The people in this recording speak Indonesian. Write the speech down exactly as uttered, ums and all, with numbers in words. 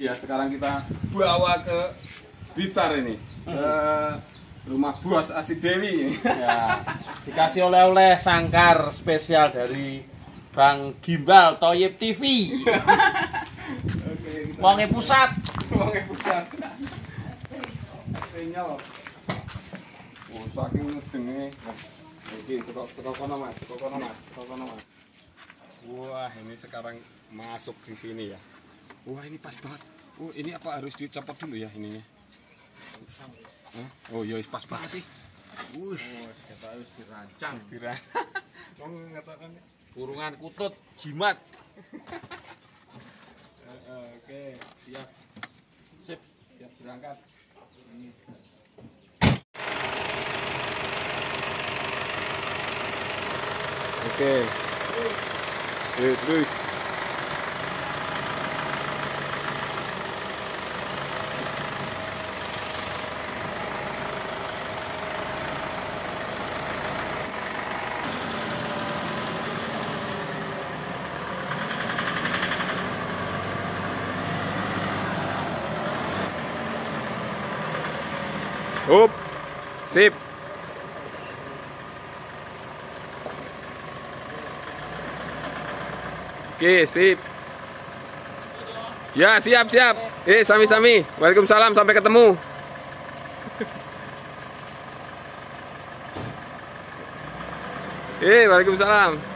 Ya, sekarang kita bawa ke Blitar ini, ke rumah Bos Asih Dewi. Ya, dikasih oleh-oleh sangkar spesial dari Bang Gimbal Thoyib T V. Oke, Wonge pusat. Wonge pusat. Sinyal. Oh, saking ngedenge. Iki teko teko kono Mas, teko kono Mas, teko kono Mas. Wah, ini sekarang masuk di sini ya. Wah, ini pas banget. Oh, ini apa harus dicopot dulu ya ininya? Hah? Oh, ya pas banget nih. Wuh, oh, kita harus dirancang, dirancang. Kamu ngatakan Kurungan kutut jimat. Oke, siap. Sip, siap berangkat. Ini. Oke. Eh, terus. Up, sip. Oke, sip. Ya, siap, siap. Eh, sami-sami. Waalaikumsalam, sampai ketemu. Eh, waalaikumsalam.